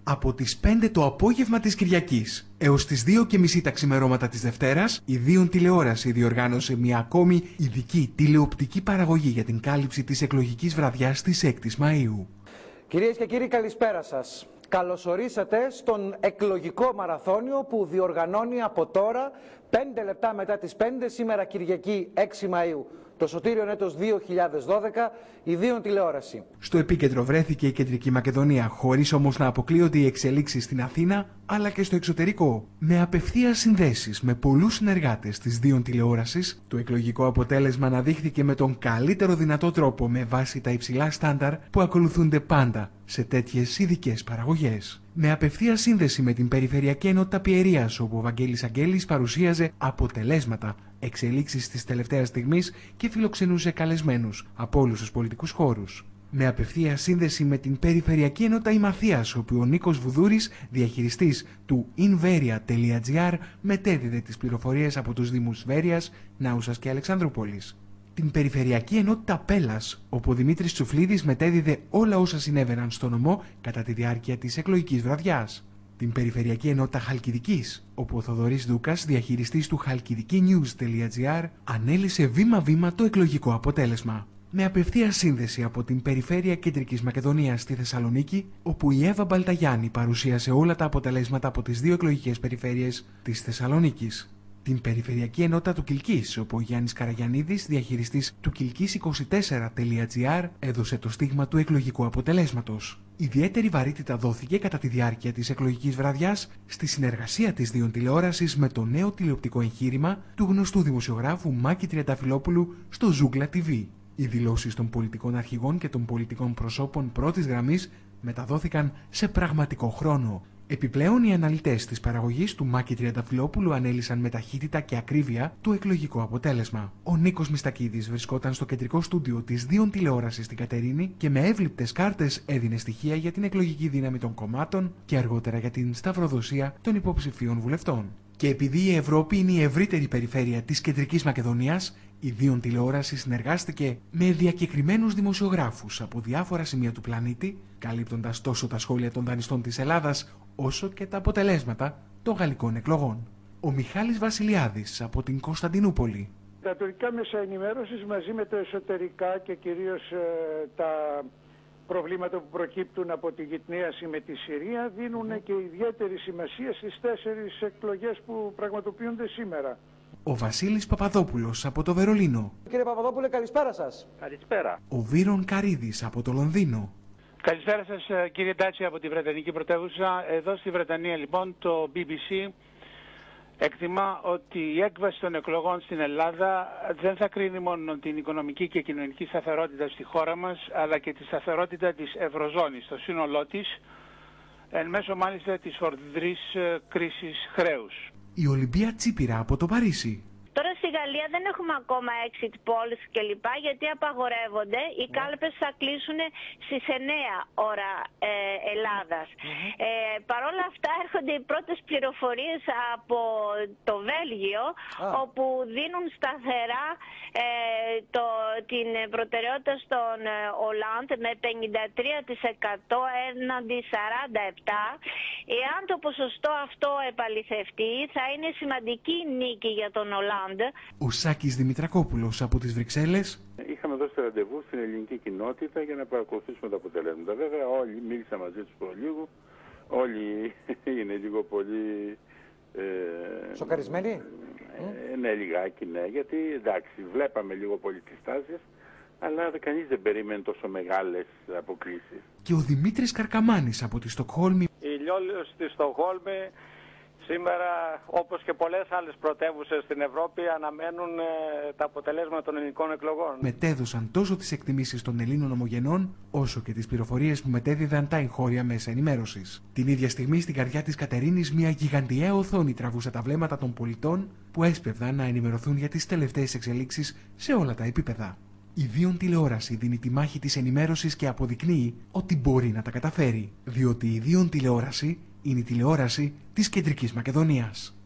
Από τις 5 το απόγευμα της Κυριακής έως τις 2:30 τα ξημερώματα της Δευτέρας, η Δίον Τηλεόραση διοργάνωσε μια ακόμη ειδική τηλεοπτική παραγωγή για την κάλυψη της εκλογικής βραδιάς της 6ης Μαΐου. Κυρίες και κύριοι, καλησπέρα σας. Καλωσορίσατε στον εκλογικό μαραθώνιο που διοργανώνει από τώρα, 5 λεπτά μετά τις 5, σήμερα Κυριακή 6 Μαΐου, το σωτήριον έτος 2012, η Δίον Τηλεόραση. Στο επίκεντρο βρέθηκε η Κεντρική Μακεδονία, χωρίς όμως να αποκλείονται οι εξελίξεις στην Αθήνα αλλά και στο εξωτερικό. Με απευθείας συνδέσεις με πολλούς συνεργάτες της Δίον Τηλεόρασης, το εκλογικό αποτέλεσμα αναδείχθηκε με τον καλύτερο δυνατό τρόπο με βάση τα υψηλά στάνταρ που ακολουθούνται πάντα σε τέτοιες ειδικές παραγωγές. Με απευθείας σύνδεση με την Περιφερειακή Ενότητα Πιερίας, όπου ο Βαγγέλης Αγγέλης παρουσίαζε αποτελέσματα, εξελίξεις της τελευταίας στιγμής και φιλοξενούσε καλεσμένους από όλους τους πολιτικούς χώρους. Με απευθείας σύνδεση με την Περιφερειακή Ενότητα Ημαθίας, όπου ο Νίκος Βουδούρης, διαχειριστής του inveria.gr, μετέδιδε τις πληροφορίες από τους Δήμους Βέρειας, Νάουσας και Αλεξανδρούπολης. Την Περιφερειακή Ενότητα Πέλας, όπου ο Δημήτρης Τσουφλίδης μετέδιδε όλα όσα συνέβαιναν στο νομό κατά τη διάρκεια της εκλογικής βραδιάς. Την Περιφερειακή Ενότητα Χαλκιδικής, όπου ο Θοδωρής Δούκας, διαχειριστής του halkidikinews.gr, ανέλησε βήμα-βήμα το εκλογικό αποτέλεσμα. Με απευθείας σύνδεση από την Περιφέρεια Κεντρικής Μακεδονίας στη Θεσσαλονίκη, όπου η Εύα Μπαλταγιάννη παρουσίασε όλα τα αποτελέσματα από τις δύο εκλογικές περιφέρειες της Θεσσαλονίκης. Την Περιφερειακή Ενότητα του Κιλκής, όπου ο Γιάννης Καραγιαννίδης, διαχειριστής του kilkis24.gr, έδωσε το στίγμα του εκλογικού αποτελέσματος. Ιδιαίτερη βαρύτητα δόθηκε κατά τη διάρκεια της εκλογικής βραδιάς στη συνεργασία της Δίον Τηλεόρασης με το νέο τηλεοπτικό εγχείρημα του γνωστού δημοσιογράφου Μάκη Τριανταφυλόπουλου στο Ζούγκλα TV. Οι δηλώσεις των πολιτικών αρχηγών και των πολιτικών προσώπων πρώτης γραμμής μεταδόθηκαν σε πραγματικό χρόνο. Επιπλέον, οι αναλυτές της παραγωγής του Μάκη Τριανταφυλόπουλου ανέλυσαν με ταχύτητα και ακρίβεια το εκλογικό αποτέλεσμα. Ο Νίκος Μιστακίδης βρισκόταν στο κεντρικό στούντιο της Δίον Τηλεόρασης στην Κατερίνη και με εύληπτες κάρτες έδινε στοιχεία για την εκλογική δύναμη των κομμάτων και αργότερα για την σταυροδοσία των υποψηφίων βουλευτών. Και επειδή η Ευρώπη είναι η ευρύτερη περιφέρεια της Κεντρικής Μακεδονίας, η Δίον Τηλεόραση συνεργάστηκε με διακεκριμένους δημοσιογράφους από διάφορα σημεία του πλανήτη, καλύπτοντας τόσο τα σχόλια των δανειστών της Ελλάδας, όσο και τα αποτελέσματα των γαλλικών εκλογών. Ο Μιχάλης Βασιλιάδης από την Κωνσταντινούπολη. Τα τουρκικά μέσα ενημέρωσης μαζί με τα εσωτερικά και κυρίως τα προβλήματα που προκύπτουν από τη γυτνίαση με τη Συρία δίνουν και ιδιαίτερη σημασία στις 4 εκλογές που πραγματοποιούνται σήμερα. Ο Βασίλης Παπαδόπουλος από το Βερολίνο. Κύριε Παπαδόπουλε, καλησπέρα σας. Καλησπέρα. Ο Βίρον Καρίδης από το Λονδίνο. Καλησπέρα σας κύριε Ντάτσι από τη Βρετανική πρωτεύουσα. Εδώ στη Βρετανία λοιπόν το BBC εκτιμά ότι η έκβαση των εκλογών στην Ελλάδα δεν θα κρίνει μόνο την οικονομική και κοινωνική σταθερότητα στη χώρα μας, αλλά και τη σταθερότητα της Ευρωζώνης στο σύνολό της, εν μέσω μάλιστα της φορδρής κρίσης χρέους. Η Ολυμπία Τσίπηρα από το Παρίσι. Τώρα στη Γαλλία δεν έχουμε ακόμα exit polls κλπ. Γιατί απαγορεύονται. Οι κάλπες θα κλείσουν στις 9 ώρα Ελλάδας. Παρ' όλα αυτά έρχονται οι πρώτες πληροφορίες από το Βέλγιο, όπου δίνουν σταθερά την προτεραιότητα στον Ολάντ με 53% έναντι 47%. Εάν το ποσοστό αυτό επαληθευτεί, θα είναι σημαντική νίκη για τον Ολάντ. Ο Σάκης Δημητρακόπουλος από τις Βρυξέλλες. Είχαμε δώσει ραντεβού στην ελληνική κοινότητα για να παρακολουθήσουμε τα αποτελέσματα. Βέβαια, όλοι μίλησα μαζί τους προλίγου. Όλοι είναι λίγο πολύ... Σοκαρισμένοι? Ναι, λιγάκι, ναι. Γιατί, εντάξει, βλέπαμε λίγο πολύ τις τάσεις, αλλά κανείς δεν περίμενε τόσο μεγάλες αποκλήσεις. Και ο Δημήτρης Καρκαμάνης από τη Στοκχόλμη. Η Λιόλιος στη Στοκχόλμη σήμερα, όπως και πολλές άλλες πρωτεύουσες στην Ευρώπη, αναμένουν τα αποτελέσματα των ελληνικών εκλογών. Μετέδωσαν τόσο τις εκτιμήσεις των Ελλήνων ομογενών, όσο και τις πληροφορίες που μετέδιδαν τα εγχώρια μέσα ενημέρωσης. Την ίδια στιγμή, στην καρδιά της Κατερίνης, μια γιγαντιαία οθόνη τραβούσε τα βλέμματα των πολιτών που έσπευδαν να ενημερωθούν για τις τελευταίες εξελίξεις σε όλα τα επίπεδα. Η Δίον Τηλεόραση δίνει τη μάχη της ενημέρωσης και αποδεικνύει ότι μπορεί να τα καταφέρει, διότι η Δίον Τηλεόραση είναι η τηλεόραση της Κεντρικής Μακεδονίας.